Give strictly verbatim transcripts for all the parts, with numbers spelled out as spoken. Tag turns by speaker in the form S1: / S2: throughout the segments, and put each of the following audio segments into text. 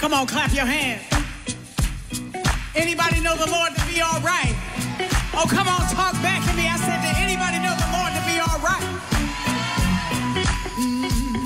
S1: Come on, clap your hands. Anybody know the Lord to be all right? Oh, come on, talk back to me. I said, did anybody know the Lord to be all right? Mm.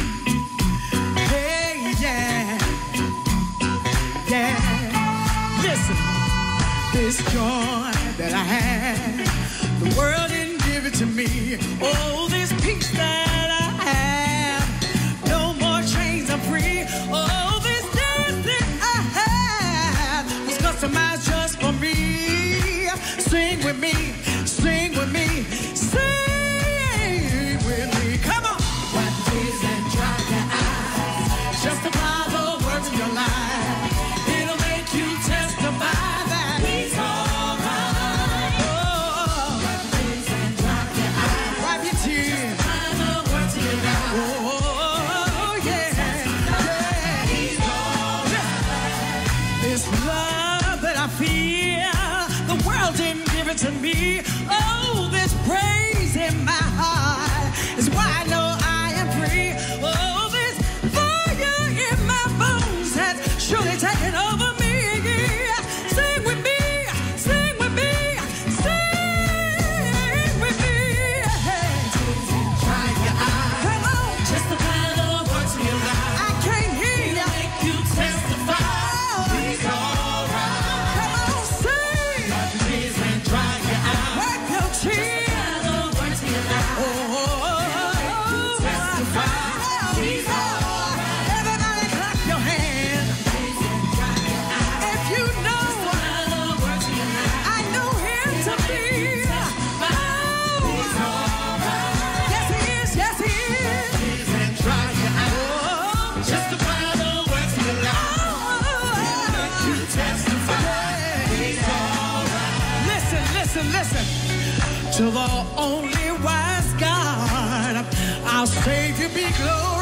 S1: Hey, yeah. Yeah. Listen, this joy that I have, the world didn't give it to me. Oh, this peace that I have, no more chains, I'm free. Oh, this dance that I have was customized just for me. Sing with me, sing with me, sing with me. Come on. Wipe your tears and dry your eyes. Justify the words of your life. It'll make you testify that He's all right. Oh, wipe your tears and dry your eyes. Wipe your tears. Justify the words of your life. Oh, yeah, yeah. He's all right. This love that I feel, the world didn't give it to me. Oh, this praise in my heart is why I know I am free. Oh, this fire in my bones has surely taken over me. Sing with me, sing with me, sing with me. Dry your eyes. Come on. Justify the words of your life. I can't hear you. Make you testify. He's all right. Come on, sing. Wipe your tears and dry your eyes. Wipe your tears. Justify the words of your life. Oh, oh, oh, testify. He's all right. Everybody clap your hands. If you know, I know Him to be. Oh, yes, He is, yes, He is. And dry your eyes. Justify the words of your life. You testify. He's all right. Listen, listen, listen. To the only wise God, our Savior be glory.